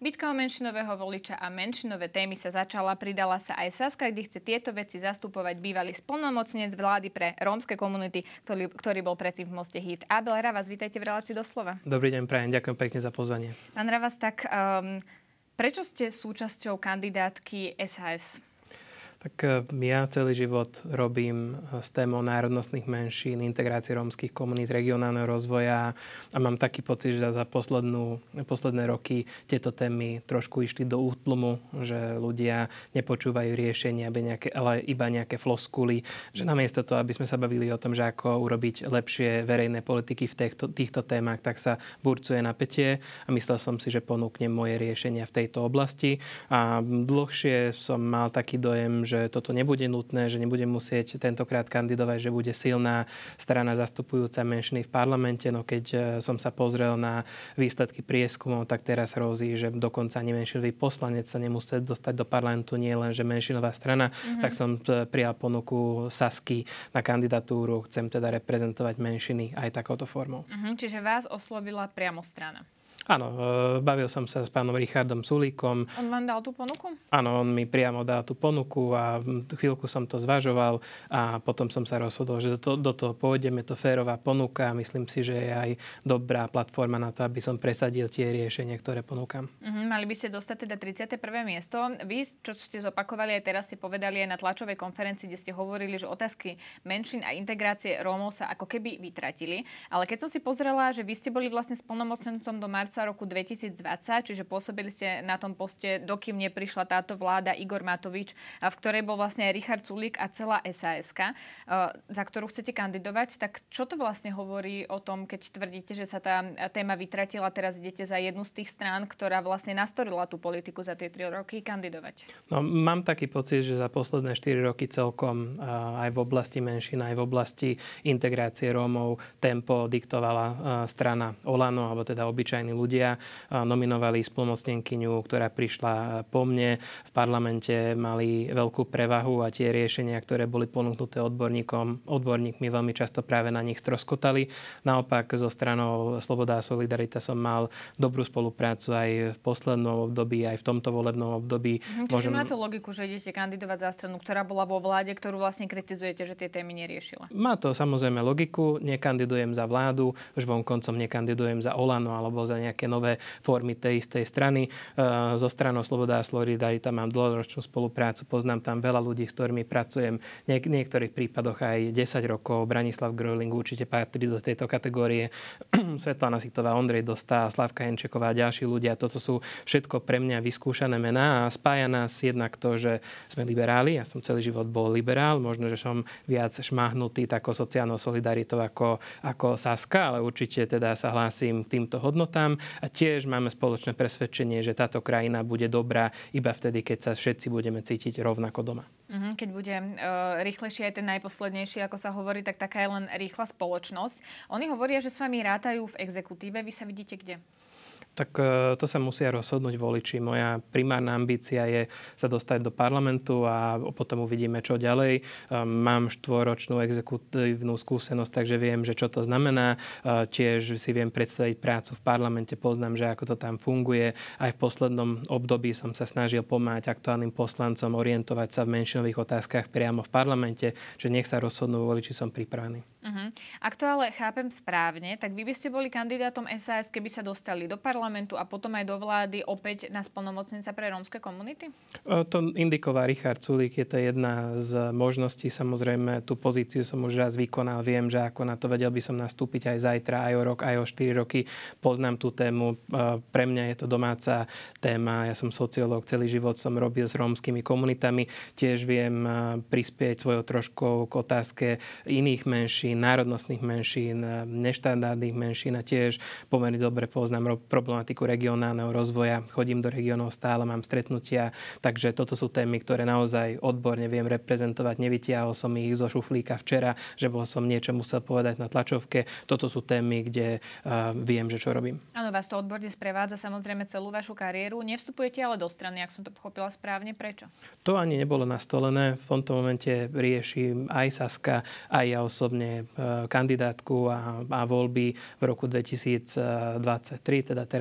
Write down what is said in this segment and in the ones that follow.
Bitka o menšinového voliča a menšinové témy sa začala, pridala sa aj Saska, kde chce tieto veci zastupovať bývalý splnomocnenec vlády pre rómske komunity, ktorý bol predtým v Moste Hit. Abel Ravas, vítajte v relácii Doslova. Dobrý deň, prajem, ďakujem pekne za pozvanie. Pán Ravas, tak prečo ste súčasťou kandidátky SAS? Tak ja celý život robím s témou národnostných menšín, integrácie rómskych komunít, regionálneho rozvoja a mám taký pocit, že za posledné roky tieto témy trošku išli do útlumu, že ľudia nepočúvajú riešenia, ale iba nejaké floskuly, že namiesto toho, aby sme sa bavili o tom, že ako urobiť lepšie verejné politiky v týchto témach, tak sa burcuje napätie a myslel som si, že ponúknem moje riešenia v tejto oblasti. A dlhšie som mal taký dojem, že toto nebude nutné, že nebudem musieť tentokrát kandidovať, že bude silná strana zastupujúca menšiny v parlamente. No keď som sa pozrel na výsledky prieskumov, tak teraz hrozí, že dokonca ani menšinový poslanec sa nemusí dostať do parlamentu, nie len že menšinová strana. Tak som prijal ponuku Sasky na kandidatúru. Chcem teda reprezentovať menšiny aj takouto formou. Čiže vás oslovila priamo strana? Áno, bavil som sa s pánom Richardom Sulíkom. On vám dal tú ponuku? Áno, on mi priamo dal tú ponuku a chvíľku som to zvažoval a potom som sa rozhodol, že do toho pôjdem. Je to férová ponuka a myslím si, že je aj dobrá platforma na to, aby som presadil tie riešenia, ktoré ponúkam. Mali by ste dostať teda 31. miesto. Vy, čo ste zopakovali aj teraz, ste povedali aj na tlačovej konferencii, kde ste hovorili, že otázky menšín a integrácie Rómov sa ako keby vytratili. Ale keď som si pozrela, že vy ste boli vlastne splnomocnencom do marca roku 2020, čiže pôsobili ste na tom poste, dokým neprišla táto vláda Igor Matovič, v ktorej bol vlastne aj Richard Sulík a celá SAS-ka, za ktorú chcete kandidovať. Tak čo to vlastne hovorí o tom, keď tvrdíte, že sa tá téma vytratila, teraz idete za jednu z tých strán, ktorá vlastne nastorila tú politiku za tie 3 roky, kandidovať? No, mám taký pocit, že za posledné 4 roky celkom aj v oblasti menšín, aj v oblasti integrácie Rómov tempo diktovala strana Olano, alebo teda obyčajní ľudia. Nominovali splnomocnenkyňu, ktorá prišla po mne. V parlamente mali veľkú prevahu a tie riešenia, ktoré boli ponúknuté odborníkmi, veľmi často práve na nich stroskotali. Naopak zo stranou Sloboda a Solidarita som mal dobrú spoluprácu aj v poslednom období, aj v tomto volebnom období. Čiže má to logiku, že idete kandidovať za stranu, ktorá bola vo vláde, ktorú vlastne kritizujete, že tie témy neriešila? Má to samozrejme logiku. Nekandidujem za vládu, už vonkoncom nekandidujem za Olano alebo za nejaké nové formy tej istej strany. Zo stranou Sloboda a Solidarita mám dlhoročnú spoluprácu, poznám tam veľa ľudí, s ktorými pracujem. V niektorých prípadoch aj 10 rokov. Branislav Gröling určite patrí do tejto kategórie. Svetlana Sitová, Ondrej Dostá, Slavka Jenčeková a ďalší ľudia. Toto sú všetko pre mňa vyskúšané mená a spája nás jednak to, že sme liberáli. Ja som celý život bol liberál. Možno, že som viac šmáhnutý takou sociálnou solidaritou ako Saska, ale určite teda sa hlásim k týmto hodnotám. A tiež máme spoločné presvedčenie, že táto krajina bude dobrá iba vtedy, keď sa všetci budeme cítiť rovnako doma. Keď bude rýchlejšie aj ten najposlednejší, ako sa hovorí, tak taká je len rýchla spoločnosť. Oni hovoria, že s vami rátajú v exekutíve. Vy sa vidíte kde? Tak to sa musia rozhodnúť voliči. Moja primárna ambícia je sa dostať do parlamentu a potom uvidíme, čo ďalej. Mám 4-ročnú exekutívnu skúsenosť, takže viem, že čo to znamená. Tiež si viem predstaviť prácu v parlamente, poznám, že ako to tam funguje. Aj v poslednom období som sa snažil pomáhať aktuálnym poslancom orientovať sa v menšinových otázkach priamo v parlamente, že nech sa rozhodnú voliči, som pripravený. Ak to ale chápem správne, tak vy by ste boli kandidátom SAS, keby sa dostali do parlamentu a potom aj do vlády opäť na splnomocnenca pre rómske komunity? To indikoval Richard Sulík, je to jedna z možností. Samozrejme, tú pozíciu som už raz vykonal, viem, že ako na to vedel by som nastúpiť aj zajtra, aj o rok, aj o 4 roky. Poznám tú tému, pre mňa je to domáca téma. Ja som sociológ, celý život som robil s rómskymi komunitami. Tiež viem prispieť svojou troškou k otázke iných menšín, národnostných menšín, neštandardných menšín a tiež pomerne dobre poznám problematiku regionálneho rozvoja. Chodím do regiónov stále, mám stretnutia, takže toto sú témy, ktoré naozaj odborne viem reprezentovať. Nevytiahol som ich zo šuflíka včera, že som niečo musel povedať na tlačovke. Toto sú témy, kde viem, že čo robím. Áno, vás to odborne sprevádza samozrejme celú vašu kariéru. Nevstupujete ale do strany, ak som to pochopila správne. Prečo? To ani nebolo nastolené. V tomto momente riešim aj Saska, aj ja osobne kandidátku a voľby v roku 2023, teda teraz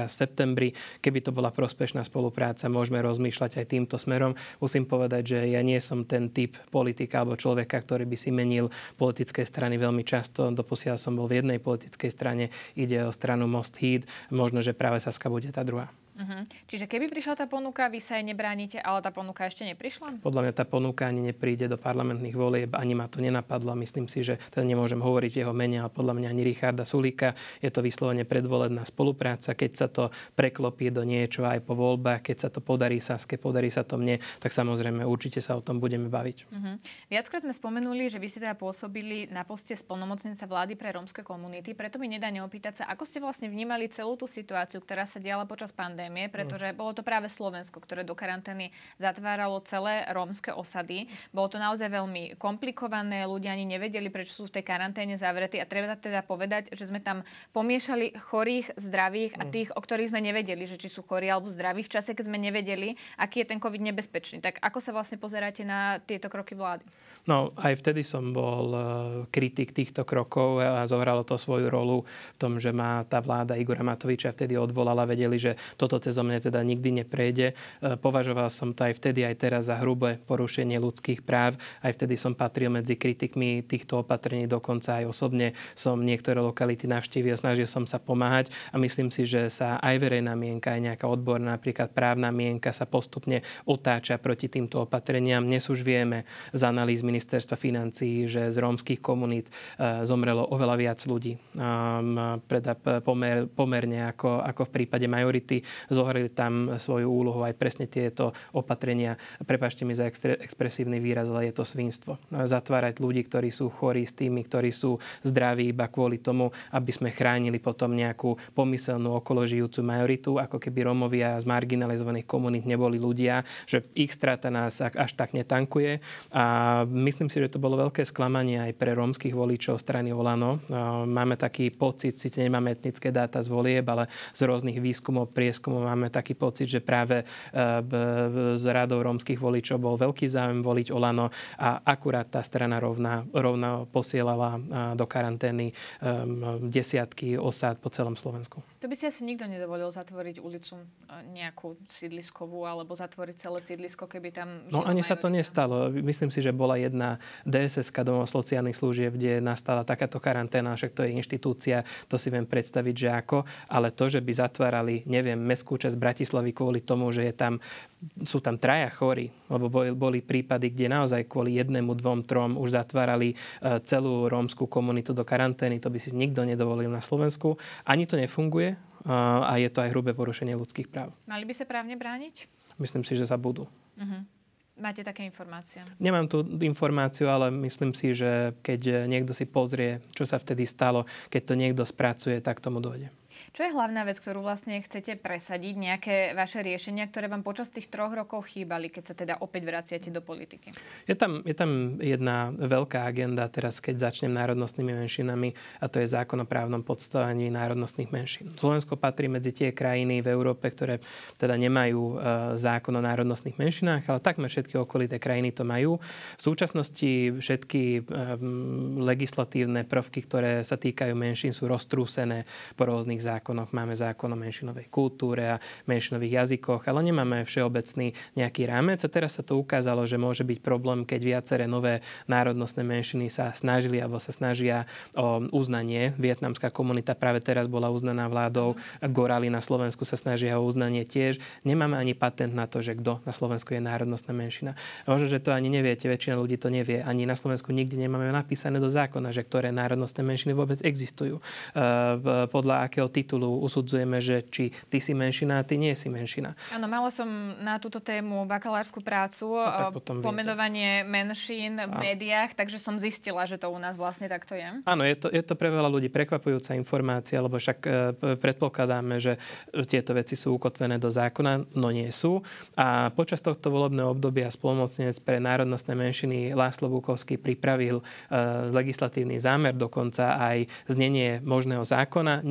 teraz v septembri. Keby to bola prospešná spolupráca, môžeme rozmýšľať aj týmto smerom. Musím povedať, že ja nie som ten typ politika alebo človeka, ktorý by si menil politické strany veľmi často. Doposiaľ som bol v jednej politickej strane, ide o stranu Most Híd. Možno, že práve Saska bude tá druhá. Čiže keby prišla tá ponuka, vy sa jej nebránite, ale tá ponuka ešte neprišla? Podľa mňa tá ponuka ani nepríde do parlamentných volieb, ani ma to nenapadlo. Myslím si, že teda nemôžem hovoriť jeho mene, ale podľa mňa ani Richarda Sulíka. Je to vyslovene predvolebná spolupráca. Keď sa to preklopí do niečo aj po voľbách, keď sa to podarí Saske, podarí sa to mne, tak samozrejme určite sa o tom budeme baviť. Viackrát sme spomenuli, že vy ste teda pôsobili na poste splnomocnenca vlády pre rómske komunity, preto mi nedá neopýtať sa, ako ste vlastne vnímali celú tú situáciu, ktorá sa diala počas pandémie, pretože bolo to práve Slovensko, ktoré do karantény zatváralo celé rómske osady. Bolo to naozaj veľmi komplikované, ľudia ani nevedeli, prečo sú v tej karanténe zavretí a treba teda povedať, že sme tam pomiešali chorých, zdravých a tých, o ktorých sme nevedeli, že či sú chorí alebo zdraví v čase, keď sme nevedeli, aký je ten COVID nebezpečný. Tak ako sa vlastne pozeráte na tieto kroky vlády? No, aj vtedy som bol kritik týchto krokov a zohralo to svoju rolu v tom, že ma tá vláda Igora Matoviča vtedy odvolala. Vedeli, že toto cezo mne teda nikdy neprejde. Považoval som to aj vtedy, aj teraz za hrubé porušenie ľudských práv. Aj vtedy som patril medzi kritikmi týchto opatrení. Dokonca aj osobne som niektoré lokality navštívil, snažil som sa pomáhať a myslím si, že sa aj verejná mienka, aj nejaká odborná, napríklad právna mienka sa postupne otáča proti týmto opatreniam. Dnes už vieme z analýz ministerstva financií, že z rómskych komunít zomrelo oveľa viac ľudí. Pomerne ako v prípade majority. Zohrali tam svoju úlohu aj presne tieto opatrenia. Prepáčte mi za expresívny výraz, ale je to svinstvo. Zatvárať ľudí, ktorí sú chorí s tými, ktorí sú zdraví iba kvôli tomu, aby sme chránili potom nejakú pomyselnú okoložijúcu majoritu, ako keby Rómovia z marginalizovaných komunít neboli ľudia, že ich strata nás až tak netankuje. A myslím si, že to bolo veľké sklamanie aj pre rómskych voličov strany Olano. Máme taký pocit, síce nemáme etnické dáta z volieb, ale z rôznych výskumov, prieskumov máme taký pocit, že práve z radou rómskych voličov bol veľký záujem voliť Olano a akurát tá strana rovno posielala do karantény desiatky osád po celom Slovensku. To by si asi nikto nedovolil zatvoriť ulicu nejakú sídliskovú alebo zatvoriť celé sídlisko, keby tam... No ani sa to nestalo. Myslím si, že bola jedna DSS-ka domov sociálnych služieb, kde nastala takáto karanténa, však to je inštitúcia, to si viem predstaviť, že ako, ale to, že by zatvárali, neviem, mestskú časť Bratislavy kvôli tomu, že sú tam traja chorí, lebo boli prípady, kde naozaj kvôli 1, 2, 3 už zatvárali celú rómskú komunitu do karantény, to by si nikto nedovolil na Slovensku. Ani to nefunguje a je to aj hrubé porušenie ľudských práv. Mali by sa právne brániť? Myslím si, že sa budú. Máte také informácie? Nemám tú informáciu, ale myslím si, že keď niekto si pozrie, čo sa vtedy stalo, keď to niekto spracuje, tak tomu dojde. Čo je hlavná vec, ktorú vlastne chcete presadiť? Nejaké vaše riešenia, ktoré vám počas tých 3 rokov chýbali, keď sa teda opäť vraciate do politiky? Je tam jedna veľká agenda teraz, keď začnem národnostnými menšinami, a to je zákon o právnom podstavení národnostných menšín. Slovensko patrí medzi tie krajiny v Európe, ktoré teda nemajú zákon o národnostných menšinách, ale takmer všetky okolité krajiny to majú. V súčasnosti všetky legislatívne prvky, ktoré sa týkajú menšín, sú roztrúsené po rôznych zákonoch. Máme zákon o menšinovej kultúre a menšinových jazykoch, ale nemáme všeobecný nejaký rámec. A teraz sa to ukázalo, že môže byť problém, keď viaceré nové národnostné menšiny sa snažili alebo sa snažia o uznanie. Vietnamská komunita práve teraz bola uznaná vládou. Gorali na Slovensku sa snažia o uznanie tiež. Nemáme ani patent na to, že kto na Slovensku je národnostná menšina. Možno, že to ani neviete, väčšina ľudí to nevie. Ani na Slovensku nikdy nemáme napísané do zákona, že ktoré národnostné menšiny vôbec existujú. Podľa akého titulu usudzujeme, že či ty si menšina a ty nie si menšina. Áno, mala som na túto tému bakalárskú prácu, pomenovanie menšín v médiách, takže som zistila, že to u nás vlastne takto je. Áno, je to pre veľa ľudí prekvapujúca informácia, lebo však predpokladáme, že tieto veci sú ukotvené do zákona, no nie sú. A počas tohto volebného obdobia splnomocnenec pre národnostné menšiny László Bukovský pripravil legislatívny zámer, dokonca aj znenie možného zákona. Nikdy sa to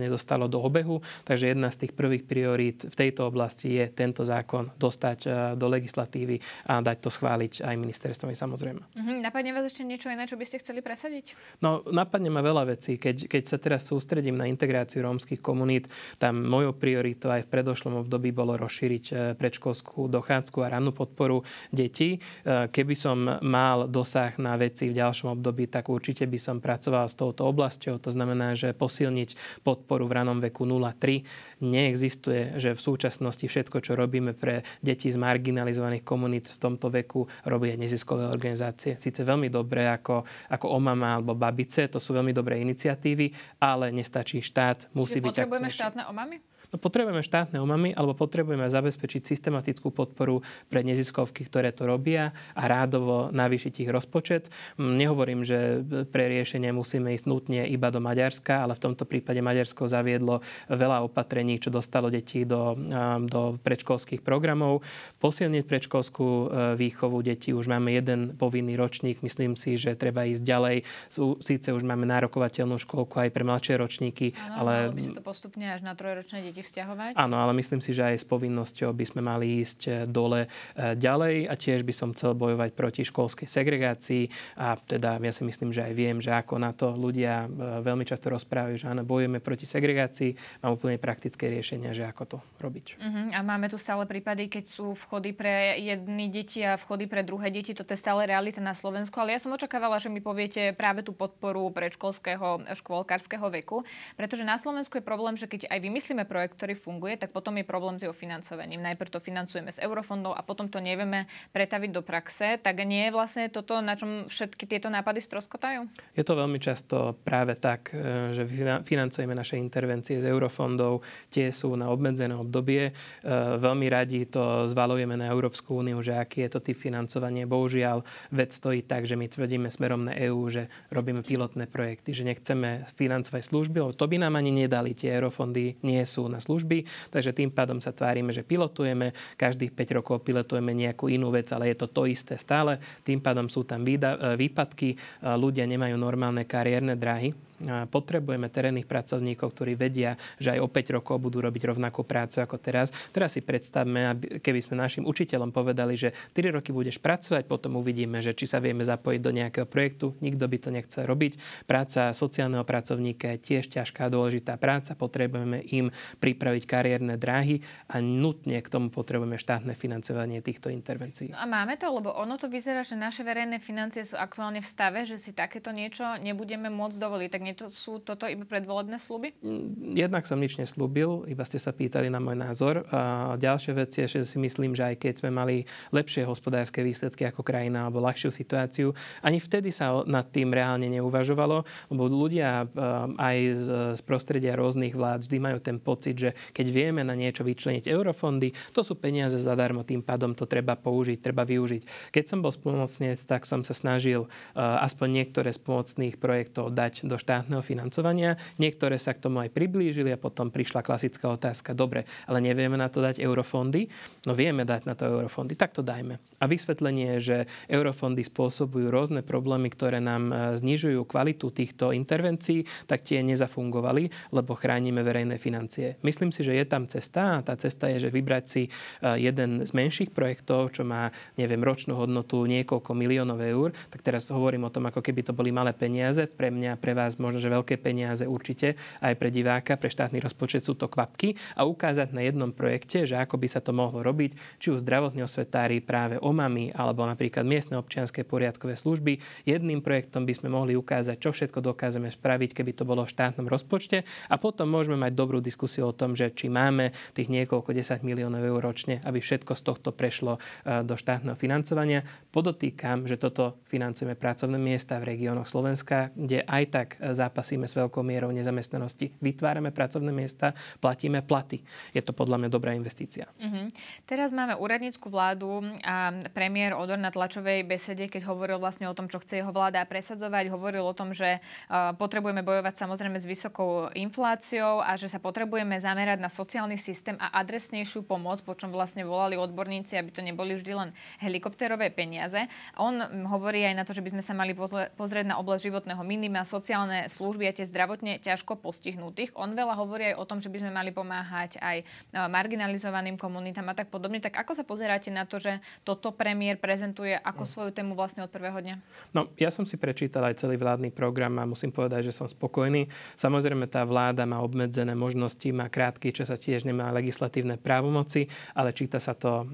nedostalo do obehu. Takže jedna z tých prvých priorít v tejto oblasti je tento zákon dostať do legislatívy a dať to schváliť aj ministerstvom, samozrejme. Napadne vás ešte niečo iné, čo by ste chceli presadiť? No, napadne ma veľa vecí. Keď sa teraz sústredím na integráciu rómskych komunít, tam mojou prioritou aj v predošlom období bolo rozšíriť predškolskú dochádzku a rannú podporu detí. Keby som mal dosah na veci v ďalšom období, tak určite by som pracoval s touto oblasťou. To znamená, že posilniť podporu v ranom veku 0-3. Neexistuje, že v súčasnosti všetko, čo robíme pre deti z marginalizovaných komunít v tomto veku, robia neziskové organizácie. Síce veľmi dobré ako Omama alebo Babice, to sú veľmi dobré iniciatívy, ale nestačí štát, musí byť akčnejší. Potrebujeme štátne omamy? No, potrebujeme štátne omamy, alebo potrebujeme zabezpečiť systematickú podporu pre neziskovky, ktoré to robia a rádovo navýšiť ich rozpočet. Nehovorím, že pre riešenie musíme ísť nutne iba do Maďarska, ale v tomto prípade Maďarsko zaviedlo veľa opatrení, čo dostalo detí do predškolských programov. Posilniť predškolskú výchovu detí. Už máme jeden povinný ročník. Myslím si, že treba ísť ďalej. Síce už máme nárokovateľnú školku aj pre mladšie ročníky, ale by sa to postupne až na trojročné deti vzťahovať? Áno, ale myslím si, že aj s povinnosťou by sme mali ísť dole ďalej a tiež by som chcel bojovať proti školskej segregácii a teda ja si myslím, že aj viem, že ako na to ľudia veľmi často rozprávajú, že áno, bojujeme proti segregácii, mám úplne praktické riešenia, že ako to robiť. A máme tu stále prípady, keď sú vchody pre jedny deti a vchody pre druhé deti, toto je stále realita na Slovensku, ale ja som očakávala, že mi poviete práve tú podporu predškolského, škôlkarského veku, pretože na Slovensku je problém, že keď aj vymyslíme projekt, ktorý funguje, tak potom je problém s jeho financovaním. Najprv to financujeme z eurofondov a potom to nevieme pretaviť do praxe. Tak nie je vlastne toto, na čom všetky tieto nápady stroskotajú? Je to veľmi často práve tak, že financujeme naše intervencie z eurofondov. Tie sú na obmedzené obdobie. Veľmi radi to zvaľujeme na Európsku úniu, že aký je to typ financovanie. Bohužiaľ, vec stojí tak, že my tvrdíme smerom na EÚ, že robíme pilotné projekty, že nechceme financovať služby, lebo to by nám ani nedali. Tie eurofondy nie sú na služby, takže tým pádom sa tvárime, že pilotujeme, každých 5 rokov pilotujeme nejakú inú vec, ale je to isté stále. Tým pádom sú tam výpadky, ľudia nemajú normálne kariérne dráhy. Potrebujeme terénnych pracovníkov, ktorí vedia, že aj o 5 rokov budú robiť rovnakú prácu ako teraz. Teraz si predstavme, keby sme našim učiteľom povedali, že 4 roky budeš pracovať, potom uvidíme, že či sa vieme zapojiť do nejakého projektu. Nikto by to nechcel robiť. Práca sociálneho pracovníka je tiež ťažká, dôležitá práca. Potrebujeme im pripraviť kariérne dráhy a nutne k tomu potrebujeme štátne financovanie týchto intervencií. No a máme to, lebo ono to vyzerá, že naše verejné financie sú aktuálne v stave, že si takéto niečo nebudeme môcť dovoliť. Tak sú toto iba predvolebné sľuby? Jednak som nič neslúbil, iba ste sa pýtali na môj názor. A ďalšia vec je, že si myslím, že aj keď sme mali lepšie hospodárske výsledky ako krajina alebo ľahšiu situáciu, ani vtedy sa nad tým reálne neuvažovalo, lebo ľudia aj z prostredia rôznych vlád vždy majú ten pocit, že keď vieme na niečo vyčleniť eurofondy, to sú peniaze zadarmo, tým pádom to treba použiť, treba využiť. Keď som bol spomocnec, tak som sa snažil aspoň niektoré z pomocných projektov dať do štátneho financovania. Niektoré sa k tomu aj priblížili a potom prišla klasická otázka. Dobre, ale nevieme na to dať eurofondy? No vieme dať na to eurofondy, tak to dajme. A vysvetlenie je, že eurofondy spôsobujú rôzne problémy, ktoré nám znižujú kvalitu týchto intervencií, tak tie nezafungovali, lebo chránime verejné financie. Myslím si, že je tam cesta a tá cesta je, že vybrať si jeden z menších projektov, čo má, neviem, ročnú hodnotu niekoľko miliónov eur, tak teraz hovorím o tom, ako keby to boli malé peniaze. Pre mňa, pre vás možno, že veľké peniaze určite, aj pre diváka, pre štátny rozpočet sú to kvapky a ukázať na jednom projekte, že ako by sa to mohlo robiť, či už zdravotní osvetári, práve OMAMy, alebo napríklad miestne občianske poriadkové služby. Jedným projektom by sme mohli ukázať, čo všetko dokážeme spraviť, keby to bolo v štátnom rozpočte a potom môžeme mať dobrú diskusiu o tom, že či máme tých niekoľko 10 miliónov eur ročne, aby všetko z tohto prešlo do štátneho financovania. Podotýkam, že toto financujeme pracovné miesta v regiónoch Slovenska, kde aj tak zápasíme s veľkou mierou nezamestnanosti. Vytvárame pracovné miesta, platíme platy. Je to podľa mňa dobrá investícia. Teraz máme úradnícku vládu a premiér Odor na tlačovej besede, keď hovoril vlastne o tom, čo chce jeho vláda presadzovať, hovoril o tom, že potrebujeme bojovať samozrejme s vysokou infláciou a že sa potrebujeme zamerať na sociálny systém a adresnejšiu pomoc, po čom vlastne volali odborníci, aby to neboli vždy len helikopterové peniaze. On hovorí aj na to, že by sme sa mali pozrieť na oblasť životného minima, sociálne sociálne služby a tie zdravotne ťažko postihnutých. On veľa hovorí aj o tom, že by sme mali pomáhať aj marginalizovaným komunitám a tak podobne. Tak ako sa pozeráte na to, že toto premiér prezentuje ako svoju tému vlastne od prvého dňa? No, ja som si prečítal aj celý vládny program a musím povedať, že som spokojný. Samozrejme, tá vláda má obmedzené možnosti, má krátky čas a tiež nemá legislatívne právomoci, ale číta sa to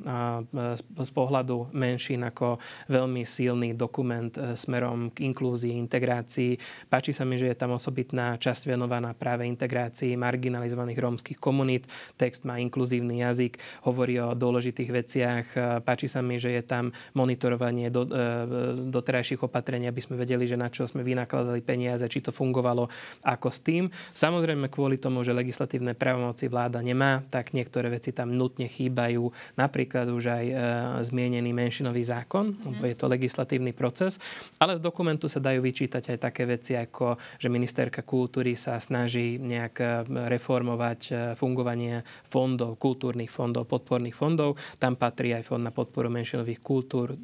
z pohľadu menšín ako veľmi silný dokument smerom k inklúzii, integrácii. Páči sa mi, že je tam osobitná časť venovaná práve integrácii marginalizovaných rómskych komunít. Text má inkluzívny jazyk, hovorí o dôležitých veciach. Páči sa mi, že je tam monitorovanie doterajších opatrení, aby sme vedeli, že na čo sme vynakladali peniaze, či to fungovalo ako s tým. Samozrejme, kvôli tomu, že legislatívne právomoci vláda nemá, tak niektoré veci tam nutne chýbajú. Napríklad už aj zmienený menšinový zákon, lebo je to legislatívny proces. Ale z dokumentu sa dajú vyčítať aj také veci, ako že ministerka kultúry sa snaží nejak reformovať fungovanie fondov, kultúrnych fondov, podporných fondov. Tam patrí aj fond na podporu menšinových kultúr,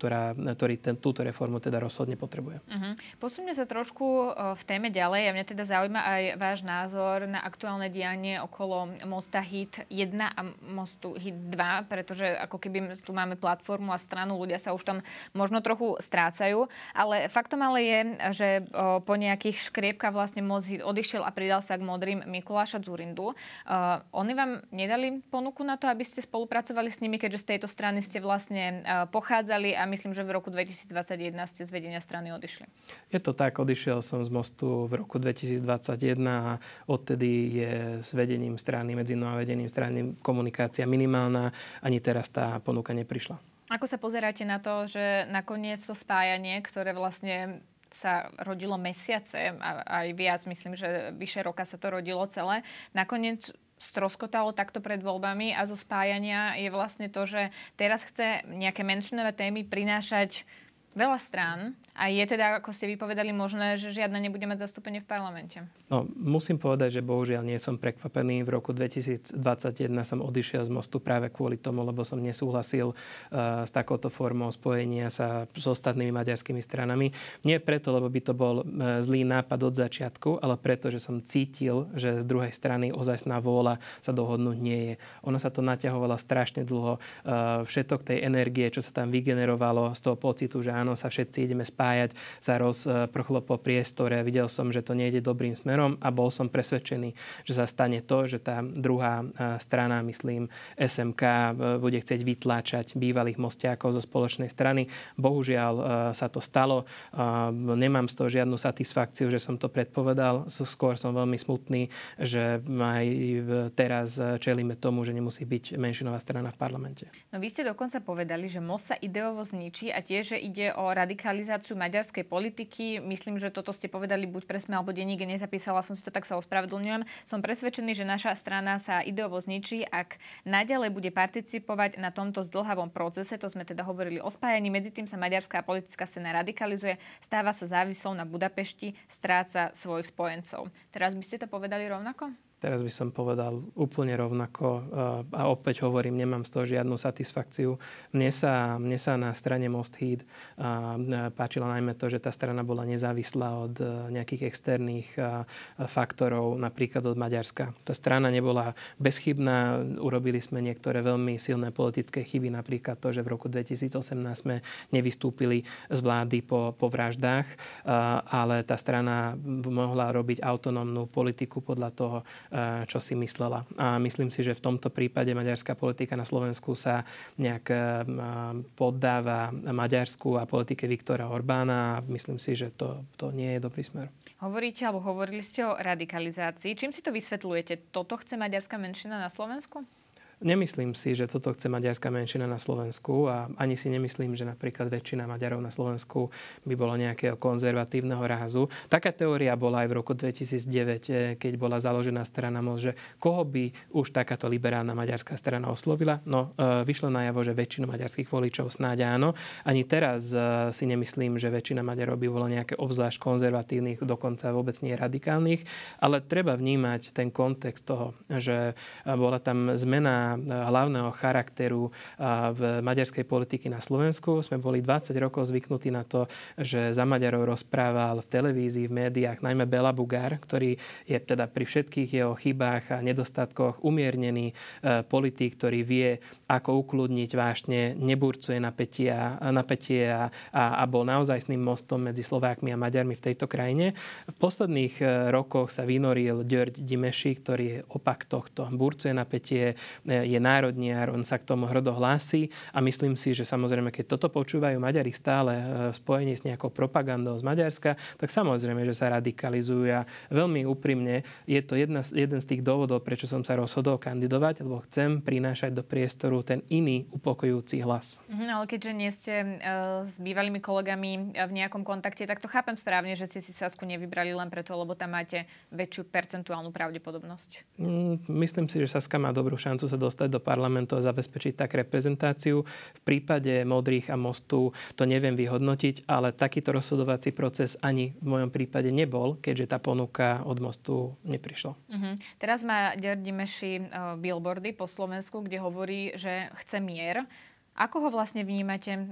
ktorý túto reformu teda rozhodne potrebuje. Posuňme sa trošku v téme ďalej. A mňa teda zaujíma aj váš názor na aktuálne dianie okolo mosta HIT 1 a mostu HIT 2, pretože ako keby tu máme platformu a stranu, ľudia sa už tam možno trochu strácajú. Ale faktom ale je, že po nejakých škriepkách vlastne most HIT odišiel a pridal sa k modrým Mikuláša Dzurindu. Oni vám nedali ponuku na to, aby ste spolupracovali s nimi, keďže z tejto strany ste vlastne pochádzali a myslím, že v roku 2021 ste z vedenia strany odišli. Je to tak, odišiel som z mostu v roku 2021 a odtedy je s vedením strany, medzi mnou a vedením strany komunikácia minimálna. Ani teraz tá ponuka neprišla. Ako sa pozeráte na to, že nakoniec to spájanie, ktoré vlastne sa rodilo mesiace a aj viac, myslím, že vyše roka sa to rodilo celé, nakoniec stroskotalo takto pred voľbami a zo spájania je vlastne to, že teraz chce nejaké menšinové témy prinášať veľa strán a je teda, ako ste vypovedali, možné, že žiadna nebude mať zastúpenie v parlamente. No, musím povedať, že bohužiaľ nie som prekvapený. V roku 2021 som odišiel z mostu práve kvôli tomu, lebo som nesúhlasil s takouto formou spojenia sa s ostatnými maďarskými stranami. Nie preto, lebo by to bol zlý nápad od začiatku, ale preto, že som cítil, že z druhej strany ozajstná vôľa sa dohodnúť nie je. Ono sa to naťahovalo strašne dlho. Všetok tej energie, čo sa tam vygenerovalo z toho pocitu, že áno, sa všetci ideme spájať, sa rozprchlo po priestore. Videl som, že to nejde dobrým smerom a bol som presvedčený, že sa stane to, že tá druhá strana, myslím SMK, bude chcieť vytláčať bývalých mostiakov zo spoločnej strany. Bohužiaľ sa to stalo. Nemám z toho žiadnu satisfakciu, že som to predpovedal. Skôr som veľmi smutný, že aj teraz čelíme tomu, že nemusí byť menšinová strana v parlamente. No vy ste dokonca povedali, že most sa ideovo zničí a tiež, že ide o radikalizáciu maďarskej politiky. Myslím, že toto ste povedali buď pre SME alebo denník, nezapísala som si to, tak sa ospravedlňujem. Som presvedčený, že naša strana sa ideovo zničí, ak naďalej bude participovať na tomto zdĺhavom procese. To sme teda hovorili o spájaní. Medzi tým sa maďarská politická scéna radikalizuje, stáva sa závislou na Budapešti, stráca svojich spojencov. Teraz by ste to povedali rovnako? Teraz by som povedal úplne rovnako a opäť hovorím, nemám z toho žiadnu satisfakciu. Mne sa na strane Most HIT páčilo najmä to, že tá strana bola nezávislá od nejakých externých faktorov, napríklad od Maďarska. Tá strana nebola bezchybná, urobili sme niektoré veľmi silné politické chyby, napríklad to, že v roku 2018 sme nevystúpili z vlády po vraždách, ale tá strana mohla robiť autonómnu politiku podľa toho, čo si myslela. A myslím si, že v tomto prípade maďarská politika na Slovensku sa nejak poddáva Maďarsku a politike Viktora Orbána a myslím si, že to nie je dobrý smer. Hovoríte, alebo hovorili ste o radikalizácii. Čím si to vysvetľujete? Toto chce maďarská menšina na Slovensku? Nemyslím si, že toto chce maďarská menšina na Slovensku a ani si nemyslím, že napríklad väčšina Maďarov na Slovensku by bolo nejakého konzervatívneho rázu. Taká teória bola aj v roku 2009, keď bola založená strana Most, že koho by už takáto liberálna maďarská strana oslovila. No, vyšlo najavo, že väčšinu maďarských voličov snáď áno. Ani teraz si nemyslím, že väčšina Maďarov by bolo nejaké obzvlášť konzervatívnych, dokonca vôbec nie radikálnych, ale treba vnímať ten kontext toho, že bola tam zmena zmena hlavného charakteru v maďarskej politiky na Slovensku. Sme boli 20 rokov zvyknutí na to, že za Maďarov rozprával v televízii, v médiách, najmä Béla Bugár, ktorý je teda pri všetkých jeho chybách a nedostatkoch umiernený politik, ktorý vie, ako ukludniť vášne, neburcuje napätie a bol naozajstným mostom medzi Slovákmi a Maďarmi v tejto krajine. V posledných rokoch sa vynoril György Dimeši, ktorý je opak tohto. Burcuje napätie, je národniar, on sa k tomu hrdo hlási a myslím si, že samozrejme, keď toto počúvajú Maďari stále v spojení s nejakou propagandou z Maďarska, tak samozrejme, že sa radikalizujú a veľmi úprimne je to jeden z tých dôvodov, prečo som sa rozhodol kandidovať, lebo chcem prinášať do priestoru ten iný upokojujúci hlas. Ale keďže nie ste s bývalými kolegami v nejakom kontakte, tak to chápem správne, že ste si Sasku nevybrali len preto, lebo tam máte väčšiu percentuálnu pravdepodobnosť. Myslím si, že Saska má dobrú šancu sa dostať do parlamentu a zabezpečiť tak reprezentáciu. V prípade Modrých a Mostu to neviem vyhodnotiť, ale takýto rozhodovací proces ani v mojom prípade nebol, keďže tá ponuka od Mostu neprišla. Teraz má György Dimeši billboardy po Slovensku, kde hovorí, že chce mier. Ako ho vlastne vnímate?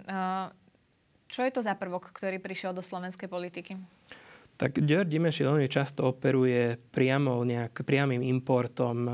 Čo je to za prvok, ktorý prišiel do slovenskej politiky? Tak György Dimeši veľmi často operuje priamým importom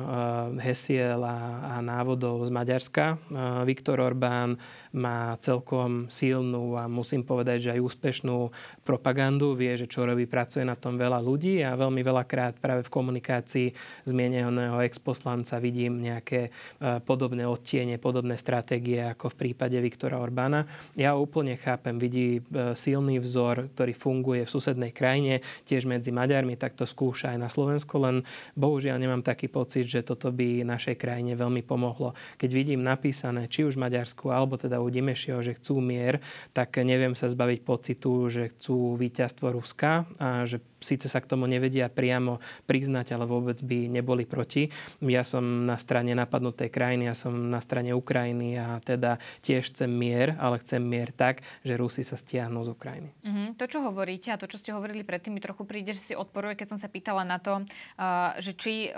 hesiel a návodov z Maďarska. Viktor Orbán má celkom silnú a musím povedať, že aj úspešnú propagandu. Vie, že čo robí, pracuje na tom veľa ľudí a veľmi veľakrát práve v komunikácii zmieneného exposlanca vidím nejaké podobné odtiene, podobné stratégie ako v prípade Viktora Orbána. Ja úplne chápem, vidí silný vzor, ktorý funguje v susednej krajine, tiež medzi Maďarmi, tak to skúša aj na Slovensku, len bohužiaľ nemám taký pocit, že toto by našej krajine veľmi pomohlo. Keď vidím napísané, či už v Maďarsku, alebo teda u Dimešiho, že chcú mier, tak neviem sa zbaviť pocitu, že chcú víťazstvo Ruska a že síce sa k tomu nevedia priamo priznať, ale vôbec by neboli proti. Ja som na strane napadnutej krajiny, ja som na strane Ukrajiny a teda tiež chcem mier, ale chcem mier tak, že Rusi sa stiahnu z Ukrajiny. To, čo hovoríte a to, čo ste hovorili predtým, mi trochu príde, že si odporuje, keď som sa pýtala na to, že či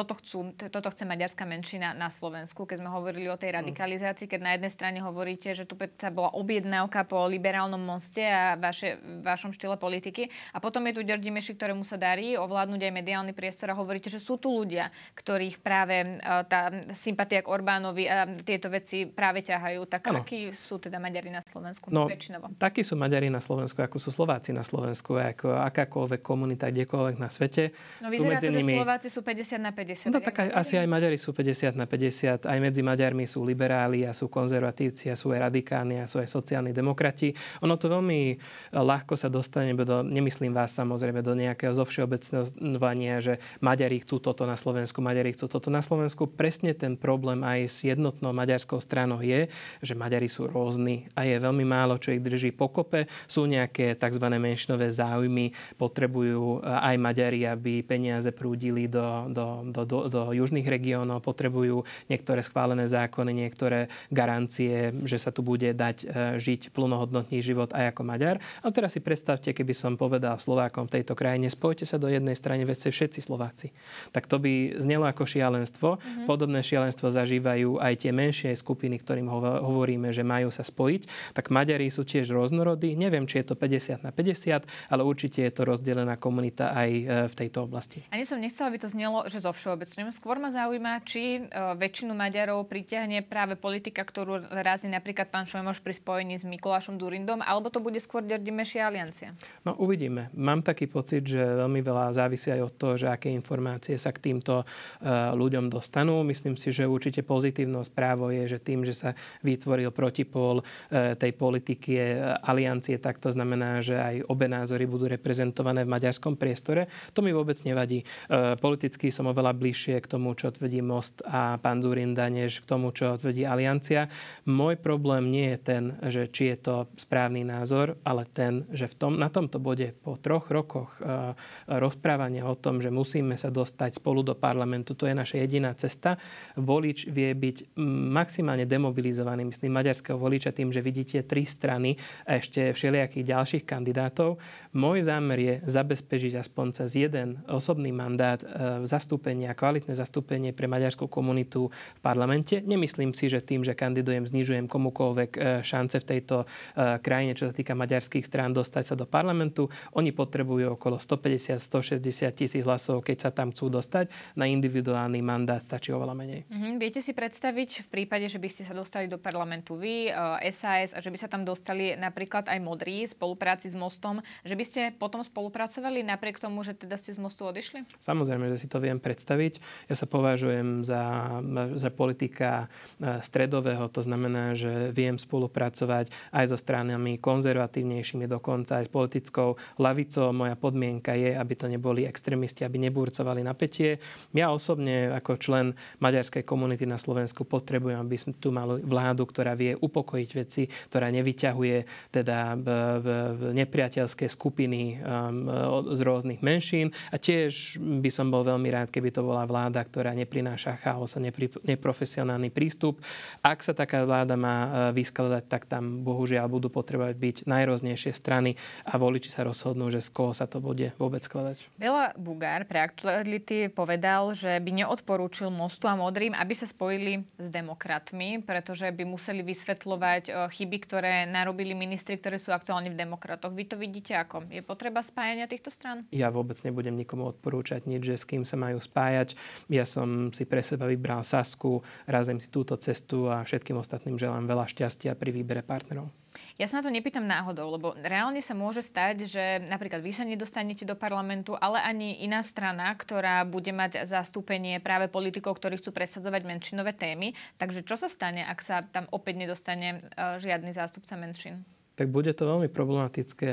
toto chce maďarská menšina na Slovensku, keď sme hovorili o tej radikalizácii, keď na jednej strane hovoríte, že tu bola objednávka po liberálnom moste a vašom štýle politiky a potom je tu György Dimeši, ktorému sa darí ovládnuť aj mediálny priestor a hovoríte, že sú tu ľudia, ktorých práve tá sympatia k Orbánovi a tieto veci práve ťahajú. Tak akí sú teda Maďari na Slovensku? Väčšinovo. Takí sú Maďari na Slovensku, ako sú Slováci na Slovensku, ako akákoľvek komunita kdekoľvek na svete. Vyzerá to, že Slováci sú 50/50. Tak asi aj Maďari sú 50/50. Aj medzi Maďarmi sú liberáli a sú konzervatívci a sú aj radikálni a sú aj sociálni demokrati. Ono to veľmi ľahko sa dostane nemyslím vás samozrejme, do nejakého zovšeobecňovania, že Maďari chcú toto na Slovensku, Maďari chcú toto na Slovensku. Presne ten problém aj s jednotnou maďarskou stranou je, že Maďari sú rôzni a je veľmi málo, čo ich drží pokope. Sú nejaké tzv. Menšinové záujmy, potrebujú aj Maďari, aby peniaze prúdili do južných regiónov, potrebujú niektoré schválené zákony, niektoré garancie, že sa tu bude dať žiť plnohodnotný život aj ako Maďar. Ale teraz si predstavte, keby som povedal Slovákom v tejto krajine, spojte sa do jednej strany, veď ste všetci Slováci. Tak to by znelo ako šialenstvo. Podobné šialenstvo zažívajú aj tie menšie skupiny, ktorým hovoríme, že majú sa spojiť. Tak Maďari sú tiež rôznorodí. Neviem, či je to 50/50, ale určite je to rozdelená komunita aj v tejto oblasti. Ani som nechcela, aby to znelo, že zovšeobecňujem. Skôr ma zaujíma, či väčšinu Maďarov pritiahne práve politika, ktorú razí napríklad pán Šojmoš pri spojení s Mikulášom Dzurindom, alebo to bude skôr György Dimeši aliancia? No uvidíme. Mám taký pocit, že veľmi veľa závisí aj od toho, že aké informácie sa k týmto ľuďom dostanú. Myslím si, že určite pozitívnou správou je, že tým, že sa vytvoril protipól tej politiky aliancie, tak to znamená, že aj obe názory budú reprezentované v maďarskom priestore. To mi vôbec nevadí. Politicky som oveľa bližšie k tomu, čo tvrdí Most a pán Dzurinda, než k tomu, čo tvrdí aliancia. Môj problém nie je ten, že či je to správny názor, ale ten, že na tomto bode po 3 rokoch dialóg, rozprávanie o tom, že musíme sa dostať spolu do parlamentu, to je naša jediná cesta. Volič vie byť maximálne demobilizovaný, myslím, maďarského voliča tým, že vidíte 3 strany a ešte všelijakých ďalších kandidátov. Môj zámer je zabezpečiť aspoň cez jeden osobný mandát zastúpenie a kvalitné zastúpenie pre maďarskú komunitu v parlamente. Nemyslím si, že tým, že kandidujem, znižujem komukoľvek šance v tejto krajine, čo sa týka maďarských strán, dostať sa do parlamentu. Oni potrebujú okolo 150-160 tisíc hlasov, keď sa tam chcú dostať. Na individuálny mandát stačí oveľa menej. Viete si predstaviť v prípade, že by ste sa dostali do parlamentu vy, SAS, a že by sa tam dostali napríklad aj Modrí v spolupráci s Mostom, že by ste potom spolupracovali napriek tomu, že teda ste z Mostu odišli? Samozrejme, že si to viem predstaviť. Ja sa považujem za politika stredového, to znamená, že viem spolupracovať aj so stranami konzervatívnejšími, dokonca aj s politickou ľavicou. Moja podmienka je, aby to neboli extrémisti, aby nebúrcovali napätie. Ja osobne ako člen maďarskej komunity na Slovensku potrebujem, aby sme tu mali vládu, ktorá vie upokojiť veci, ktorá nevyťahuje teda nepriateľské skupiny z rôznych menšín. A tiež by som bol veľmi rád, keby to bola vláda, ktorá neprináša chaos a neprofesionálny prístup. Ak sa taká vláda má vyskladať, tak tam bohužiaľ budú potrebovať byť najrôznejšie strany a voliči sa rozhodnú, že z koho sa to bude vôbec skladať. Béla Bugár pre Aktuality povedal, že by neodporúčil Mostu a Modrým, aby sa spojili s demokratmi, pretože by museli vysvetľovať chyby, ktoré narobili ministri, ktorí sú aktuálne v demokratoch. Vy to vidíte ako? Je potreba spájania týchto strán? Ja vôbec nebudem nikomu odporúčať nič, že s kým sa majú spájať. Ja som si pre seba vybral Sasku, razím si túto cestu a všetkým ostatným želám veľa šťastia pri výbere partnerov. Ja sa na to nepýtam náhodou, lebo reálne sa môže stať, že napríklad vy sa nedostanete do parlamentu, ale ani iná strana, ktorá bude mať zastúpenie práve politikov, ktorí chcú presadzovať menšinové témy. Takže čo sa stane, ak sa tam opäť nedostane žiadny zástupca menšín? Tak bude to veľmi problematické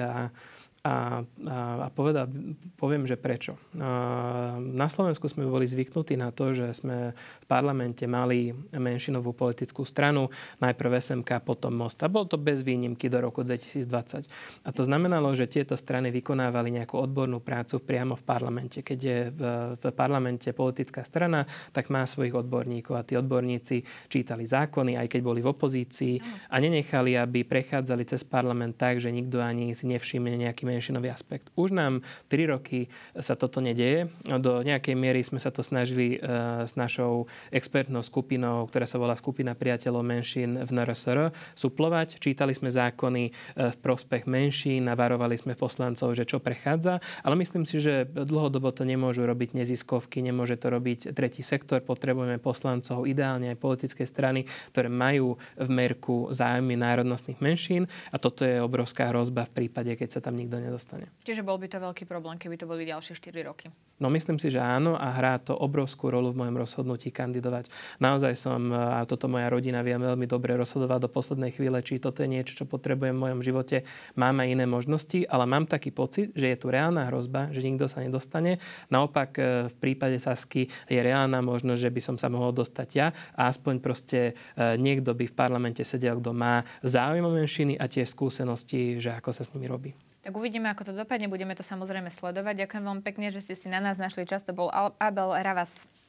a poviem, že prečo. Na Slovensku sme boli zvyknutí na to, že sme v parlamente mali menšinovú politickú stranu, najprv SMK, potom Most. A bol to bez výnimky do roku 2020. A to znamenalo, že tieto strany vykonávali nejakú odbornú prácu priamo v parlamente. Keď je v parlamente politická strana, tak má svojich odborníkov a tí odborníci čítali zákony, aj keď boli v opozícii a nenechali, aby prechádzali cez parlament tak, že nikto ani si nevšimne nejaký menšinový aspekt. Už nám 3 roky sa toto nedeje. Do nejakej miery sme sa to snažili s našou expertnou skupinou, ktorá sa volá Skupina priateľov menšín v NRSR, suplovať. Čítali sme zákony v prospech menšín a varovali sme poslancov, že čo prechádza. Ale myslím si, že dlhodobo to nemôžu robiť neziskovky, nemôže to robiť tretí sektor. Potrebujeme poslancov, ideálne aj politické strany, ktoré majú v merku záujmy národnostných menšín. A toto je obrovská hrozba v prípade, keď sa tam nikto nedostane. Čiže bol by to veľký problém, keby to boli ďalšie 4 roky. No myslím si, že áno a hrá to obrovskú rolu v mojom rozhodnutí kandidovať. Naozaj som, a toto moja rodina vie veľmi dobre rozhodovať do poslednej chvíle, či toto je niečo, čo potrebujem v mojom živote. Mám aj iné možnosti, ale mám taký pocit, že je tu reálna hrozba, že nikto sa nedostane. Naopak v prípade Sasky je reálna možnosť, že by som sa mohol dostať ja a aspoň proste niekto by v parlamente sedel, kto má záujem o menšiny a tiež skúsenosti, že ako sa s nimi robí. Tak uvidíme, ako to dopadne. Budeme to samozrejme sledovať. Ďakujem veľmi pekne, že ste si na nás našli čas. To bol Abel Ravas.